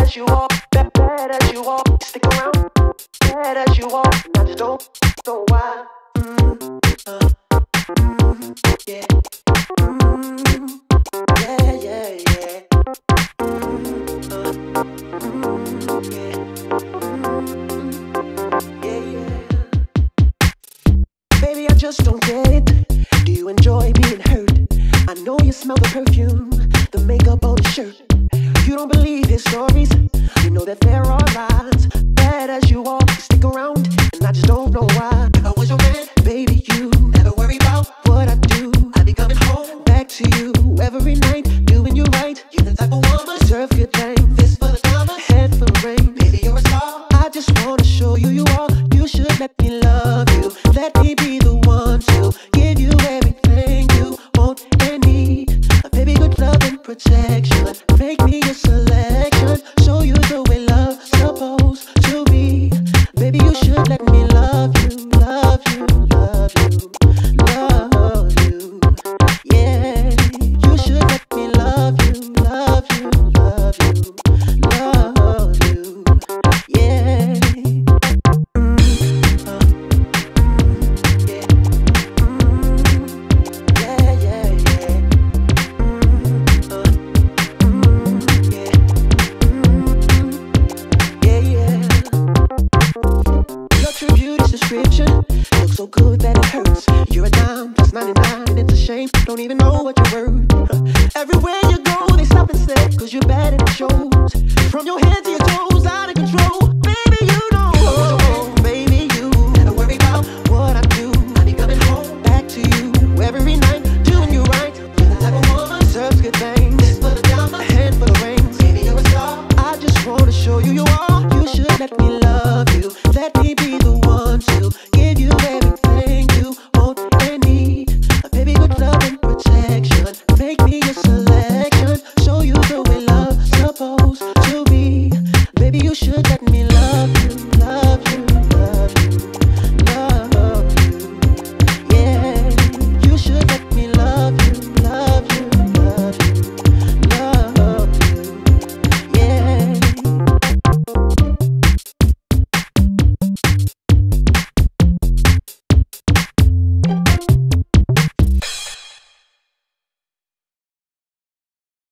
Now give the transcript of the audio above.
as you are, bad as you are. Stick around, bad as you are. And I just don't know why. Yeah. Yeah, yeah, yeah. Yeah, yeah. Baby, I just don't get it. Do you enjoy being hurt? I know you smell the perfume, the makeup on the shirt. You don't believe his stories. You know that there are lies. Bad as you are, you stick around, and I just don't know why. If I was your man, baby, you never worry about what I do. I'd be coming home back to you every night, doing you right. You're the type of woman deserve good things. Fist full of diamonds, head full of rain. Baby, you're a star. I just wanna show you you are. You should let me love you. Let me be the one to give you everything you want and need. A baby, good love and protection. Make me your selection. Show you the way love's supposed to be. Baby, you should let me love you, love you, love you, love you. Yeah, you should let me love you, love you, love you, love you. Yeah. Looks so good that it hurts. You're a dime plus 99, and it's a shame. Don't even know what you're worth. Everywhere you go, they stop and stare, 'cause you're bad and it shows. From your head to your toes, out of control. Baby, you know. Baby, you never worry about what I do. I be coming home back to you every night, doing you right. You're the type of woman deserves good things. Fist full of diamonds, a handful of rings. Baby, you're a star. I just wanna show you you are. You should let me love you. Let me be the one to give you everything you want and need. A baby, good love and protection. Make me your selection. Show you the way love's supposed to be. Baby, you should let me love you.